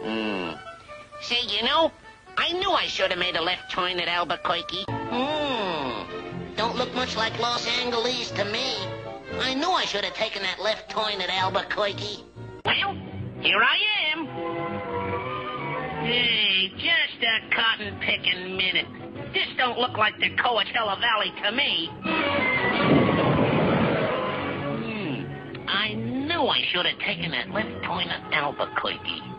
Say, I knew I should have made a left turn at Albuquerque. Don't look much like Los Angeles to me. I knew I should have taken that left turn at Albuquerque. Well, here I am. Hey, just a cotton-picking minute. This don't look like the Coachella Valley to me. I knew I should have taken that left turn at Albuquerque.